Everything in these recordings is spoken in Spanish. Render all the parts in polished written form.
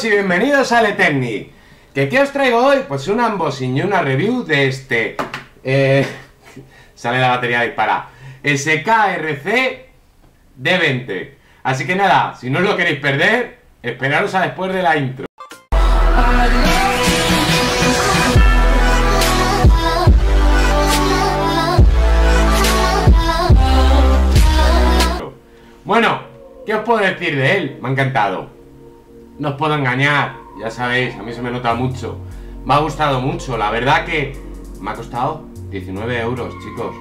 y bienvenidos al Eterni. ¿Qué os traigo hoy? Pues un unboxing y una review de este sale la batería disparada SKRC D20. Así que nada, si no os lo queréis perder, esperaros a después de la intro. Bueno, ¿qué os puedo decir de él? Me ha encantado. No os puedo engañar, ya sabéis, a mí se me nota mucho. Me ha gustado mucho, la verdad que me ha costado 19 euros, chicos.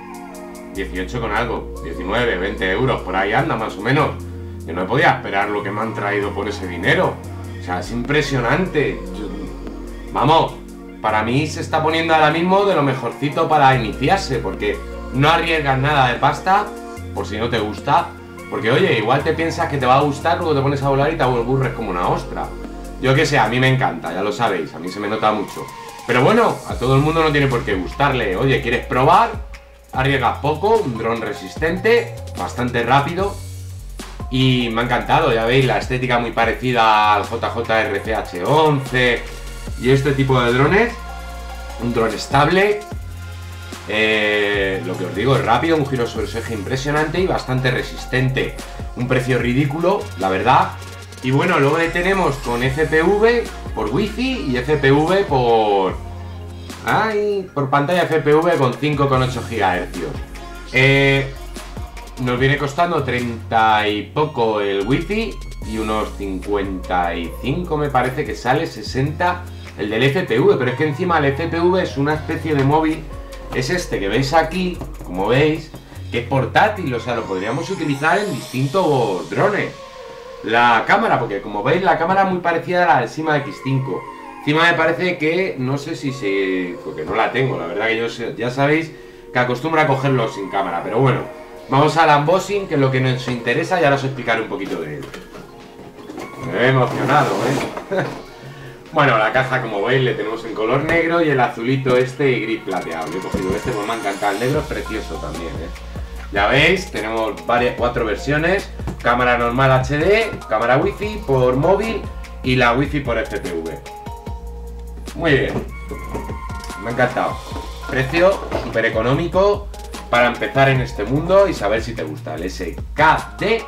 18 con algo, 19, 20 euros, por ahí anda más o menos. Yo no podía esperar lo que me han traído por ese dinero. O sea, es impresionante. Vamos, para mí se está poniendo ahora mismo de lo mejorcito para iniciarse, porque no arriesgas nada de pasta, por si no te gusta. Porque oye, igual te piensas que te va a gustar, luego te pones a volar y te aburres como una ostra. Yo qué sé, a mí me encanta, ya lo sabéis, a mí se me nota mucho. Pero bueno, a todo el mundo no tiene por qué gustarle. Oye, ¿quieres probar? Arriesgas poco, un dron resistente, bastante rápido. Y me ha encantado, ya veis, la estética muy parecida al JJRCH11 y este tipo de drones. Un dron estable. Lo que os digo, es rápido, un giro sobre su eje impresionante y bastante resistente. Un precio ridículo, la verdad. Y bueno, luego le tenemos con FPV por Wi-Fi y FPV por pantalla FPV con 5,8 GHz. Nos viene costando 30 y poco el Wi-Fi y unos 55 me parece que sale, 60 el del FPV. Pero es que encima el FPV es una especie de móvil. Es este que veis aquí, como veis, que es portátil, o sea, lo podríamos utilizar en distintos drones. La cámara, porque como veis, la cámara es muy parecida a la del Sigma X5. Encima me parece que, no sé si se... porque no la tengo, la verdad que yo ya sabéis que acostumbro a cogerlo sin cámara. Pero bueno, vamos al unboxing, que es lo que nos interesa, y ahora os explicaré un poquito de él. Me he emocionado, ¿eh? Bueno, la caja, como veis, le tenemos en color negro y el azulito este y gris plateado. Yo he cogido este, pues me ha encantado. El negro es precioso también, ¿eh? Ya veis, tenemos 4 versiones. Cámara normal HD, cámara Wi-Fi por móvil y la Wi-Fi por FPV. Muy bien. Me ha encantado. Precio súper económico para empezar en este mundo y saber si te gusta. El SKD20.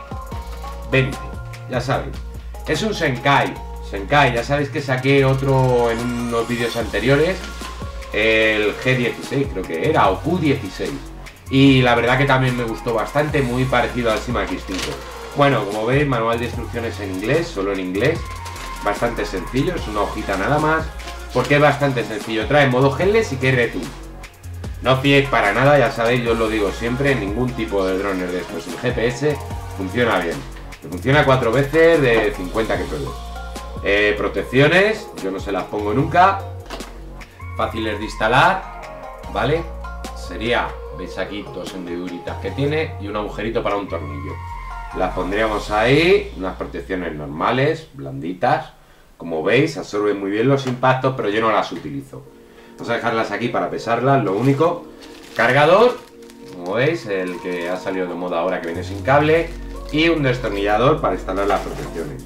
Ya sabéis. Es un Senkai, ya sabéis que saqué otro en unos vídeos anteriores, el G16 creo que era, o Q16, y la verdad que también me gustó bastante, muy parecido al Sigma X5. Bueno, como veis, manual de instrucciones en inglés, solo en inglés, bastante sencillo, es una hojita nada más, porque es bastante sencillo, trae modo headless y return. No os fiéis para nada, ya sabéis, yo os lo digo siempre, ningún tipo de drones de estos, el GPS funciona bien, funciona 4 veces de 50 que suele. Protecciones, yo no se las pongo nunca, fáciles de instalar, ¿vale? Sería, veis aquí, 2 hendiduritas que tiene y un agujerito para un tornillo. Las pondríamos ahí, unas protecciones normales, blanditas, como veis, absorben muy bien los impactos, pero yo no las utilizo. Vamos a dejarlas aquí para pesarlas, lo único. Cargador, como veis, el que ha salido de moda ahora que viene sin cable, y un destornillador para instalar las protecciones.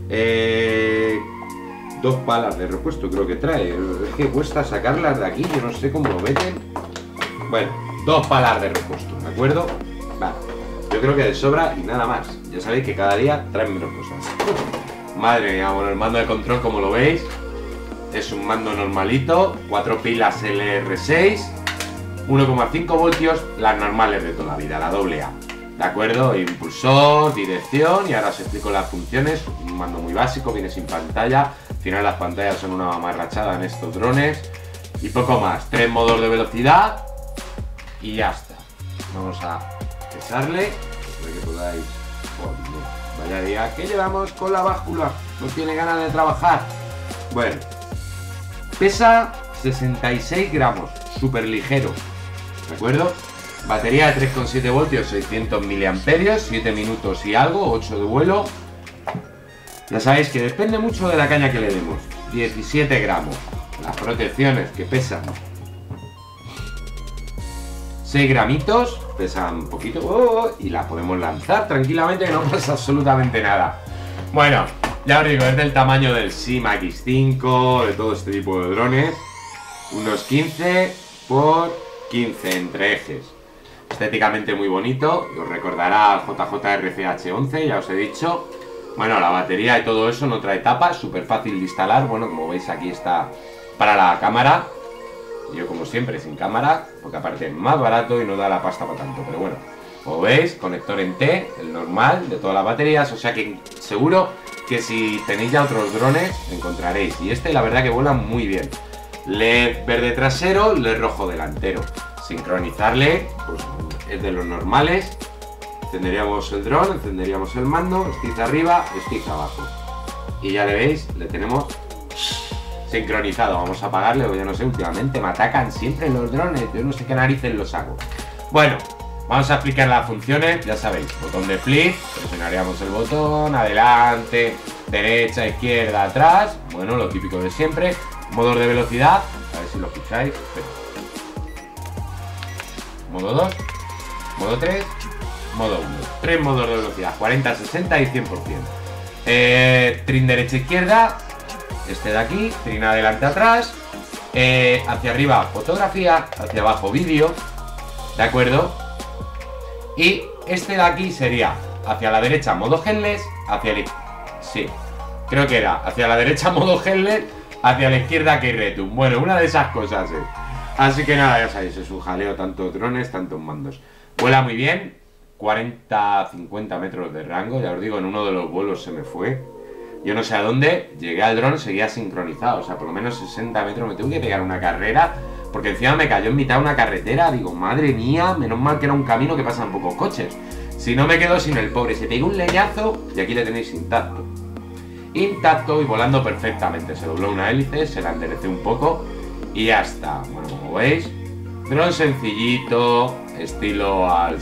2 palas de repuesto creo que trae. Es que cuesta sacarlas de aquí, yo no sé cómo lo meten. Bueno, 2 palas de repuesto, ¿de acuerdo? Vale, yo creo que de sobra y nada más. Ya sabéis que cada día traen menos cosas. Madre mía, bueno, el mando de control, como lo veis, es un mando normalito, 4 pilas LR6, 1,5 voltios, las normales de toda la vida, la AA. ¿De acuerdo? Impulsor, dirección, y ahora os explico las funciones. Un mando muy básico, viene sin pantalla. Al final las pantallas son una mamarrachada en estos drones. Y poco más. 3 modos de velocidad. Y ya está. Vamos a pesarle. Para que podáis... Oh, vaya día que llevamos con la báscula. No tiene ganas de trabajar. Bueno. Pesa 66 gramos. Súper ligero. ¿De acuerdo? Batería de 3,7 voltios, 600 miliamperios, 7 minutos y algo, 8 de vuelo. Ya sabéis que depende mucho de la caña que le demos. 17 gramos. Las protecciones que pesan 6 gramitos, pesan un poquito, y la podemos lanzar tranquilamente, que no pasa absolutamente nada. Bueno, Ya os digo, es del tamaño del Sima X5, de todo este tipo de drones. Unos 15 por 15 entre ejes. Estéticamente muy bonito, y os recordará al JJRCH11, ya os he dicho. Bueno, la batería y todo eso no trae tapa, súper fácil de instalar. Bueno, como veis aquí está para la cámara. Yo como siempre sin cámara, porque aparte es más barato y no da la pasta para tanto. Pero bueno, como veis, conector en T, el normal de todas las baterías. O sea que seguro que si tenéis ya otros drones encontraréis. Y este la verdad que vuela muy bien. LED verde trasero, LED rojo delantero. Sincronizarle, pues es de los normales. Encenderíamos el dron, encenderíamos el mando, stick arriba, stick abajo. Y ya le veis, le tenemos sincronizado. Vamos a apagarle, o yo no sé, últimamente me atacan siempre los drones. Yo no sé qué narices los hago. Bueno, vamos a explicar las funciones. Ya sabéis, botón de flip, presionaríamos el botón, adelante, derecha, izquierda, atrás. Bueno, lo típico de siempre. Modo de velocidad, a ver si lo escucháis. Espera. Modo 2, modo 3, modo 1. 3 modos de velocidad, 40, 60 y 100%. Trin derecha-izquierda, este de aquí, trin adelante atrás, hacia arriba fotografía, hacia abajo vídeo, ¿de acuerdo? Y este de aquí sería hacia la derecha modo headless, hacia el... sí, creo que era hacia la derecha modo headless, hacia la izquierda Keyretum. Bueno, una de esas cosas, Así que nada, ya sabéis, es un jaleo, tanto drones, tantos mandos. Vuela muy bien, 40-50 metros de rango, ya os digo, en uno de los vuelos se me fue. Yo no sé a dónde, llegué al dron, seguía sincronizado, o sea, por lo menos 60 metros me tuve que pegar una carrera, porque encima me cayó en mitad de una carretera, digo, madre mía, menos mal que era un camino que pasan pocos coches. Si no me quedo sin el pobre, se pegó un leñazo y aquí le tenéis intacto. Intacto y volando perfectamente, se dobló una hélice, se la enderecé un poco y ya está. Bueno, como veis, dron sencillito, estilo al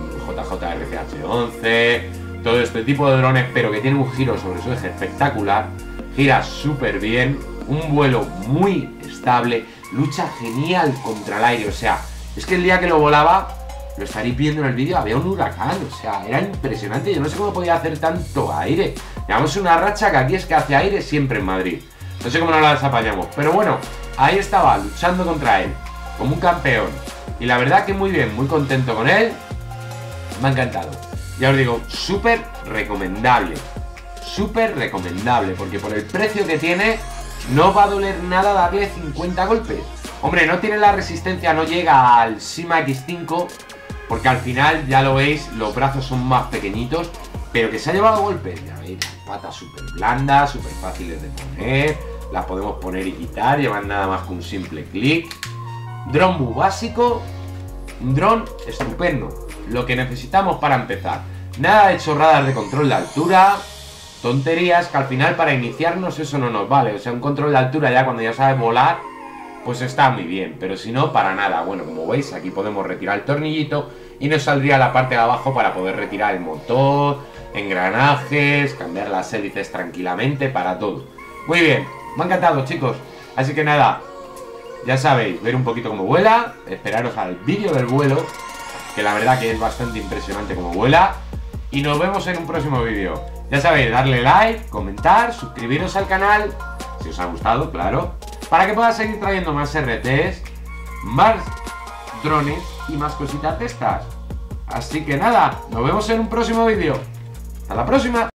JJRCH11, todo este tipo de drones, pero que tiene un giro sobre su eje espectacular, gira súper bien, un vuelo muy estable, lucha genial contra el aire, o sea, es que el día que lo volaba, lo estaréis viendo en el vídeo, había un huracán, o sea, era impresionante, yo no sé cómo podía hacer tanto aire. Llevamos una racha que aquí es que hace aire siempre en Madrid, no sé cómo no las apañamos, pero bueno, ahí estaba, luchando contra él, como un campeón, y la verdad que muy bien, muy contento con él, me ha encantado. Ya os digo, súper recomendable, porque por el precio que tiene, no va a doler nada darle 50 golpes. Hombre, no tiene la resistencia, no llega al Sima X5, porque al final, ya lo veis, los brazos son más pequeñitos, pero que se ha llevado golpes. Ya veis, las patas súper blandas, súper fáciles de poner, las podemos poner y quitar, llevan nada más que un simple clic. Dron muy básico, un dron estupendo, lo que necesitamos para empezar. Nada de chorradas de control de altura, tonterías que al final para iniciarnos eso no nos vale. O sea, un control de altura ya cuando ya sabes volar, pues está muy bien, pero si no, para nada. Bueno, como veis, aquí podemos retirar el tornillito y nos saldría la parte de abajo para poder retirar el motor, engranajes, cambiar las hélices tranquilamente, para todo. Muy bien, me ha encantado, chicos. Así que nada, ya sabéis, ver un poquito cómo vuela, esperaros al vídeo del vuelo, que la verdad que es bastante impresionante cómo vuela. Y nos vemos en un próximo vídeo. Ya sabéis, darle like, comentar, suscribiros al canal, si os ha gustado, claro, para que pueda seguir trayendo más RTs, más drones y más cositas de estas. Así que nada, nos vemos en un próximo vídeo. ¡Hasta la próxima!